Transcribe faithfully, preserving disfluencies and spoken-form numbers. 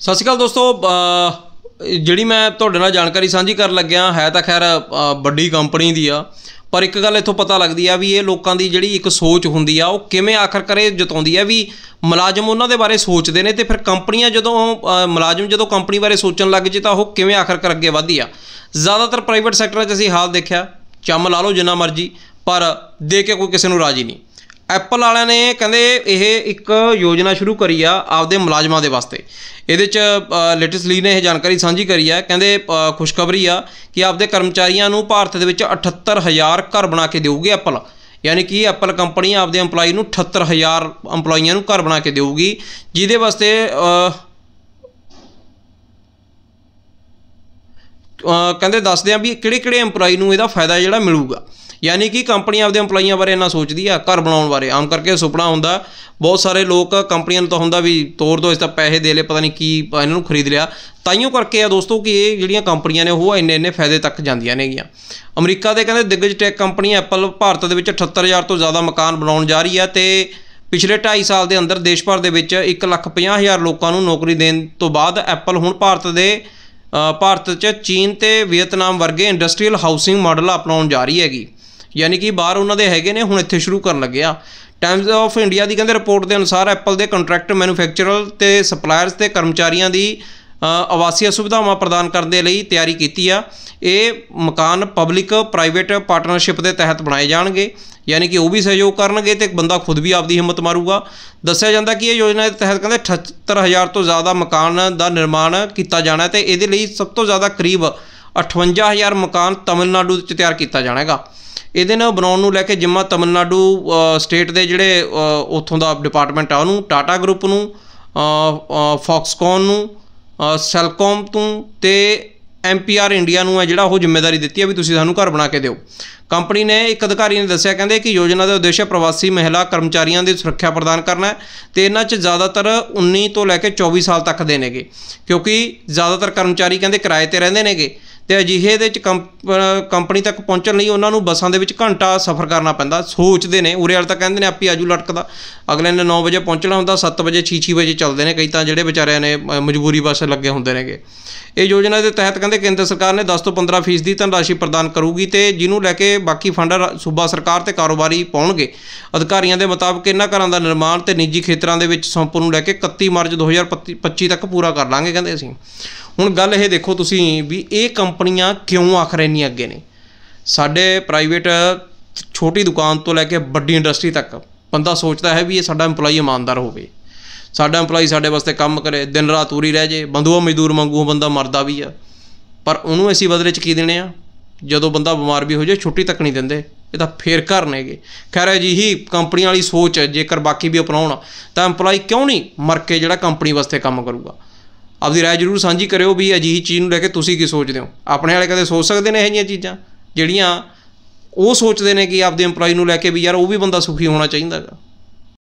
सत श्री अकाल दोस्तों, जिहड़ी मैं तुहाडे नाल जानकारी सांझी कर लग्या है तो खैर वड्डी कंपनी दी आ, पर एक गल इत्थों पता लगदी आ भी ये लोकां दी जिहड़ी एक सोच हुंदी आ ओह किवें आखिरकार ये जताउंदी आ भी मुलाजम उन्हां दे बारे सोचदे ने ते फिर कंपनियां जदों मुलाजम जदों कंपनी बारे सोचण लग जे तां ओह किवें आखिरकार अगे वधदी आ। ज़्यादातर प्राइवेट सैक्टर 'च असीं हाल देखिआ, चम ला लो जिन्ना मर्जी पर दे के कोई किसी नूं राजी नहीं। एप्पल वालिਆਂ ने कहंदे ਇਹ एक योजना शुरू करी आ आपदे मुलाजमां दे वास्ते। ਇਹਦੇ 'ਚ लेटेस्ट लीड ने यह जानकारी सांझी करी है। कहंदे खुशखबरी आ कि आपदे कर्मचारियों नूं भारत दे विच अठहत्तर हज़ार घर बना के देऊगी एप्पल, यानी कि एप्पल कंपनी आपदे अंपलॉई नूं अठहत्तर हज़ार अंपलॉइयां नूं घर बना के देऊगी, जिहदे वास्ते कहंदे दसदे आ भी किहड़े-किहड़े अंपलॉई नूं इहदा फायदा जिहड़ा मिलूगा। यानी कि कंपनी आपदे अंपलॉइयां बारे इन्ना सोचती है, घर बनाने बारे आम करके सुपना होंदा बहुत सारे लोग कंपनियां तो होंदा भी तोड़ दो, इस तो पैसे दे ले, पता नहीं की इन्होंने खरीद लिया। ताइयों करके आ दोस्तों कि ये जिहड़ियां कंपनियां ने वो इन्ने इन्ने फायदे तक जांदियां नेगियां। अमरीका के कहते दिग्गज टैक कंपनी एप्पल भारत के अठहत्तर हज़ार तो ज़्यादा मकान बनाने जा रही है तो पिछले ढाई साल के अंदर देश भर के एक लख पचास हज़ार लोगों को नौकरी देने तो बाद एप्पल हुण भारत के भारत च चीन ते वियतनाम वर्गे इंडस्ट्रीयल हाउसिंग मॉडल अपनाउण जा रही हैगी, यानी कि बाहर उन्होंने हैगे ने हुण इत्थे शुरू कर लगे आ। टाइम्स ऑफ इंडिया की कहते रिपोर्ट के अनुसार एप्पल के कंट्रैक्ट मैन्युफैक्चरर ते सप्लायर्स ते कर्मचारियों की आवासीय सुविधावां प्रदान करने लई तैयारी की आ। ये मकान पब्लिक प्राइवेट पार्टनरशिप के तहत बनाए जाएंगे, यानी कि वह भी सहयोग करनगे तो बंदा खुद भी आपकी हिम्मत मारूगा। दस्सिया जाता कि ये योजना के तहत कहते अठहत्तर हज़ार तो ज़्यादा मकान का निर्माण किया जाना है, तो ये सब तो ज़्यादा करीब अठवंजा हज़ार मकान तमिलनाडु तैयार किया जाना है। ਇਹਦੇ ਨਾਲ ਬਣਾਉਣ ਨੂੰ ਲੈ ਕੇ ਜਿੰਮਾ ਤਮਿਲਨਾਡੂ ਸਟੇਟ ਦੇ ਜਿਹੜੇ ਉੱਥੋਂ ਦਾ ਡਿਪਾਰਟਮੈਂਟ ਆ ਉਹਨੂੰ, ਟਾਟਾ ਗਰੁੱਪ ਨੂੰ, ਫੌਕਸਕੌਨ ਨੂੰ, ਸੈਲਕੌਮ ਤੋਂ ਤੇ ਐਮ ਪੀ ਆਰ ਇੰਡੀਆ ਨੂੰ ਹੈ ਜਿਹੜਾ ਉਹ ਜ਼ਿੰਮੇਵਾਰੀ ਦਿੱਤੀ ਹੈ ਵੀ ਤੁਸੀਂ ਸਾਨੂੰ ਘਰ ਬਣਾ ਕੇ ਦਿਓ। कंपनी ने एक अधिकारी ने दस्सिया कहते कि योजना का उद्देश्य प्रवासी महिला कर्मचारियों की सुरक्षा प्रदान करना है, तो इन्हां च ज़्यादातर उन्नीस तो लैके चौबीस साल तक दे नेगे, क्योंकि ज़्यादातर कर्मचारी कहते किराए पर रहिंदे नेगे तो अजिहे दे कंप कंपनी तक पहुँचण लई उन्हां नूं बसां दे विच घंटा सफ़र करना पैंदा। सोचते हैं उरे वाले तो कहते हैं आपी आजू लटकदा, अगले ने नौ बजे पहुँचना होंदा, सत्त बजे छे छे बजे चलते हैं, कई तो जिहड़े बेचारे ने मजबूरी बस लगे होंदे नेगे। ये योजना के तहत कहते केंद्र सरकार ने दस तो पंद्रह फीसदी धनराशि प्रदान करूगी, तो जिन्होंने लैके बाकी फंड सूबा सरकार ते कारोबारी पाउणगे। अधिकारियों के मुताबिक इन्हां घरां दा निर्माण ते निजी खेतरां दे विच सौंपण नूं लैके इकत्ती मार्च दो हज़ार पच्ची तक पूरा कर लांगे कहते असीं। हुण गल ये देखो तुसीं भी ये कंपनियां क्यों आखिर इन्नी अगे ने। साडे प्राइवेट छोटी दुकान तो लैके वड्डी इंडस्ट्री तक बंदा सोचता है भी ये साडा इंपलॉई ईमानदार होवे, साडा इंपलॉई साडे वास्ते काम करे, दिन रात उरी रह जाए, बंदूआ मजदूर वांगू बंदा मरदा भी आ, पर उन्होंने असीं बदले च की देने आ। जदों बंदा बीमार भी हो जाए छुट्टी तक नहीं देंदे, ये तो फिर घर नेगे। खैर अजिही कंपनी वाली सोच जेकर बाकी भी अपनाउण तां इंपलॉई क्यों नहीं मर के जिहड़ा कंपनी वास्ते काम करूगा। आपकी राय जरूर साझी करियो भी अजिही चीज़ नूं लैके तुसीं की सोचदे हो। अपने वाले कदे सोच सकते हैं इह चीज़ां जिहड़ियां वो सोचते हैं कि आपदे इंपलॉई नूं लैके भी यार वो भी बंदा सुखी होना चाहिए।